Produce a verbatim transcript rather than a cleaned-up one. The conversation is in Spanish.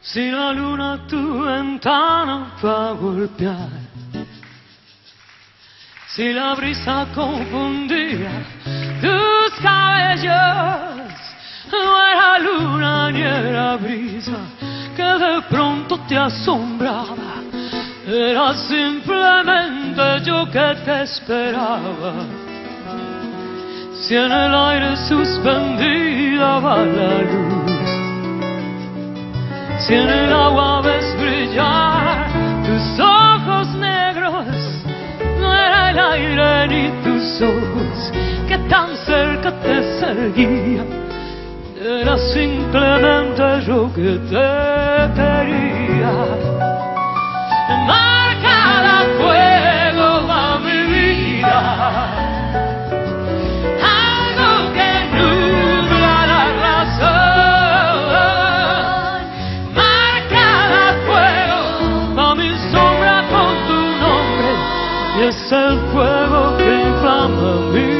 Si la luna tu ventana va a golpear, si la brisa confundía tus cabellos, no era luna ni era brisa que de pronto te asombraba, era simplemente yo que te esperaba. Si en el aire suspendida va la luz, si en el agua ves brillar tus ojos negros, no era el aire ni tus ojos que tan cerca te seguían, era simplemente yo que te quería. Marcada a fuego va mi vida, es el fuego que inflama mi